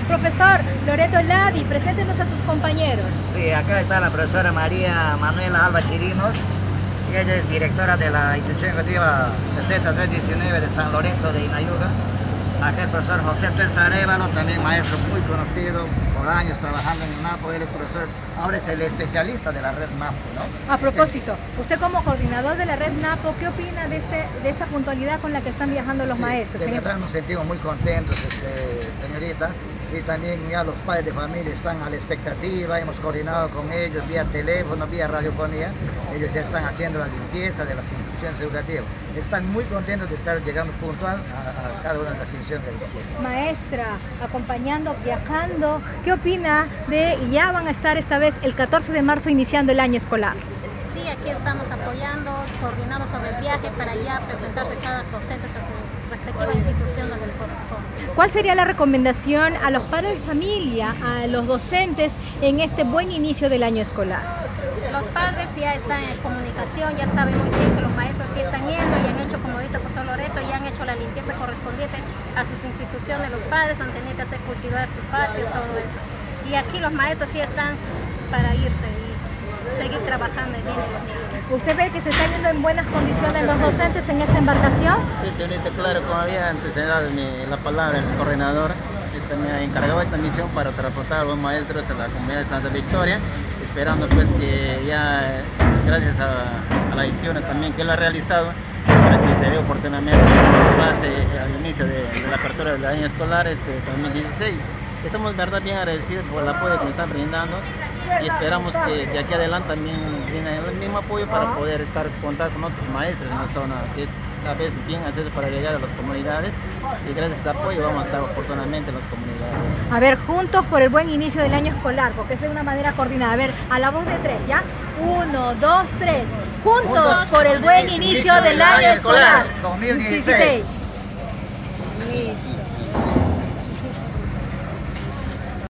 Profesor Loreto Lavi, preséntenos a sus compañeros. Sí, acá está la profesora María Manuela Alba Chirinos, y ella es directora de la institución educativa 60319 de San Lorenzo de Inayuga. Acá el profesor José Tuesta Arévalo, también maestro muy conocido, por años trabajando en NAPO, él es profesor, ahora es el especialista de la red NAPO, ¿no? A propósito, usted como coordinador de la red NAPO, ¿qué opina de esta puntualidad con la que están viajando los maestros? De verdad nos sentimos muy contentos, señorita, y también ya los padres de familia están a la expectativa, hemos coordinado con ellos vía teléfono, vía radiofonía, ellos ya están haciendo la limpieza de las instituciones educativas, están muy contentos de estar llegando puntual a cada una de las instituciones educativas. Maestra, acompañando, viajando, ¿qué opina de ya van a estar esta vez el 14 de marzo iniciando el año escolar? Sí, aquí estamos apoyando, coordinando sobre el viaje para ya presentarse cada docente a su respectiva institución donde le corresponde. ¿Cuál sería la recomendación a los padres de familia, a los docentes en este buen inicio del año escolar? Los padres ya están en comunicación, ya saben muy bien que los maestros sí están yendo y han hecho, como dice el profesor Loreto, ya han hecho la limpieza correspondiente a sus instituciones. Los padres han tenido que hacer cultivar su patio, todo eso. Y aquí los maestros sí están para irse y seguir trabajando bien en los niños. ¿Usted ve que se están yendo en buenas condiciones los docentes en esta embarcación? Sí, señorita, claro, como había antecedido la palabra el coordinador, me ha encargado esta misión para transportar a los maestros a la comunidad de Santa Victoria, esperando pues que ya, gracias a la gestión también que él ha realizado, para que se dé oportunamente al inicio de la apertura del año escolar 2016. Estamos verdad bien agradecidos por el apoyo que nos están brindando y esperamos que de aquí adelante también tienen el mismo apoyo para poder contar con otros maestros en la zona, que es a veces bien acceso para llegar a las comunidades, y gracias a este apoyo vamos a estar oportunamente en las comunidades. A ver, juntos por el buen inicio del año escolar, porque es de una manera coordinada. A ver, a la voz de tres, ¿ya? 1, 2, 3. Juntos por el buen inicio del año escolar 2016. Listo.